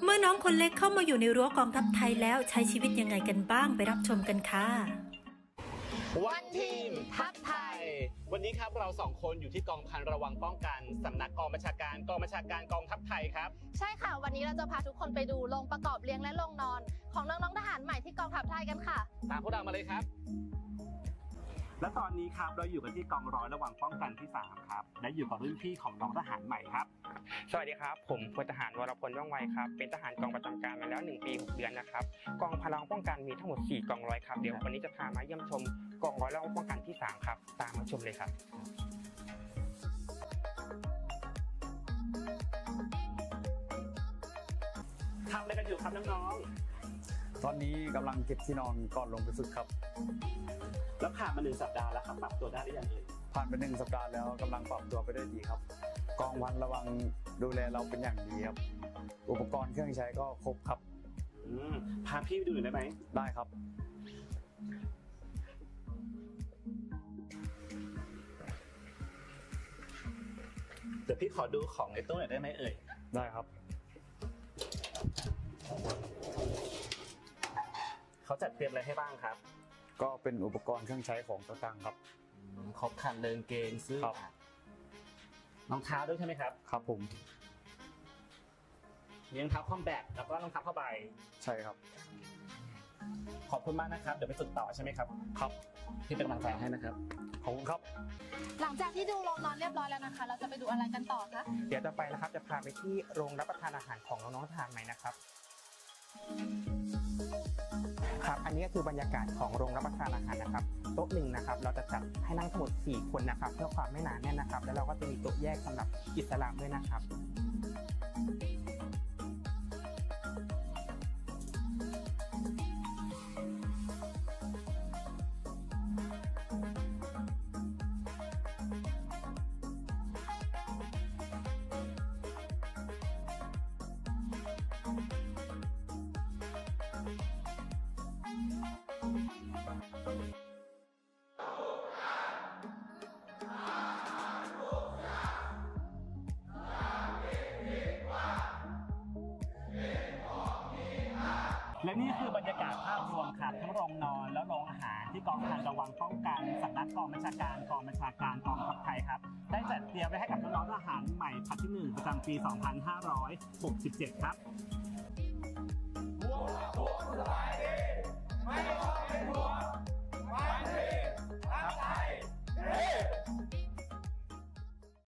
เมื่อน้องคนเล็กเข้ามาอยู่ในรั้วกองทัพไทยแล้วใช้ชีวิตยังไงกันบ้างไปรับชมกันค่ะวันทีมทัพไทยวันนี้ครับเรา2คนอยู่ที่กองพันระวังป้องกันสำนักกองบัญชาการกองทัพไทยครับใช่ค่ะวันนี้เราจะพาทุกคนไปดูโรงประกอบเลี้ยงและโรงนอนของน้องๆทหารใหม่ที่กองทัพไทยกันค่ะตามพวกเรามาเลยครับและตอนนี้ครับเราอยู่กันที่กองร้อยระวังป้องกันที่3ครับและอยู่กับรุ่นพี่ของน้องทหารใหม่ครับสวัสดีครับผมพลทหารวรพลว่องไวครับเป็นทหารกองประจำการมาแล้ว1 ปี 6 เดือนนะครับกองพลังป้องกันมีทั้งหมด4กองร้อยครับเดี๋ยววันนี้จะพามาเยี่ยมชมกองร้อยระวังป้องกันที่3ครับตามมาชมเลยครับทำอะไรกันอยู่ครับน้องๆตอนนี้กำลังเก็บที่นอนก่อนลงไปฝึกครับแล้วผ่านมา1 สัปดาห์แล้วครับปรับตัวได้หรือยังเอ่ยผ่านไป1 สัปดาห์แล้วกำลังปรับตัวไปได้ดีครับกองพันระวังดูแลเราเป็นอย่างดีครับอุปกรณ์เครื่องใช้ก็ครบครับพาพี่ไปดูหน่อยได้ไหมได้ครับเดี๋ยวพี่ขอดูของในตู้หน่อยได้ไหมเอ่ยได้ครับเขาจัดเตรียมอะไรให้บ้างครับก็เป็นอุปกรณ์เครื่องใช้ของต่างๆครับครบครันเลยเกงเสื้อรองเท้าด้วยใช่ไหมครับครับผมมีรองเท้าคอมแบทแล้วก็รองเท้าผ้าใบใช่ครับขอบคุณมากนะครับเดี๋ยวไปฝึกต่อใช่ไหมครับครับที่เป็นกำลังใจให้นะครับขอบคุณครับหลังจากที่ดูโรงนอนเรียบร้อยแล้วนะคะเราจะไปดูอะไรกันต่อคะเดี๋ยวต่อไปนะครับจะพาไปที่โรงรับประทานอาหารของน้องๆทหารใหม่นะครับครับอันนี้ก็คือบรรยากาศของโรงรับประทานอาหารนะครับโต๊ะ1นะครับเราจะจัดให้นั่งทั้งหมด4 คนนะครับเพื่อความไม่หนาแน่นนะครับแล้วเราก็จะมีโต๊ะแยกสำหรับอิสลามด้วยนะครับและนี่คือบรรยากาศภาพรวมครับทั้งโรงนอนและโรงอาหารที่กองพันระวังป้องกันสำนักกองบัญชาการกองทัพไทยครับได้จัดเตรียมไว้ให้กับน้องๆทหารใหม่ผลัดที่1ประจำปี 2567 ครับพวกสบายดีไม่ต้องเป็นห่วง